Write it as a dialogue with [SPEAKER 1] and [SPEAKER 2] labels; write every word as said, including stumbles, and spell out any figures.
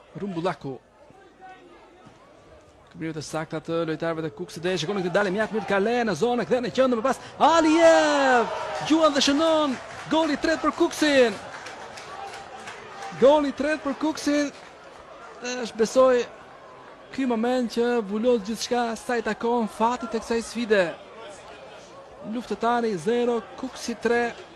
[SPEAKER 1] Rumbulako. Këbriu të sakta të lojtarëve të Kukësit dhe shikoni këtë dalë mjaft mirë Kale në zonë, kthen në qendër më pas Alijev gjuan dhe shënon goli i tretë për Kukësin. Goli i tretë për Kukësin. Është besoj ky moment që mbulon gjithçka sa i takon fatit të kësaj sfide. Luftëtari zero, Kukësi tre.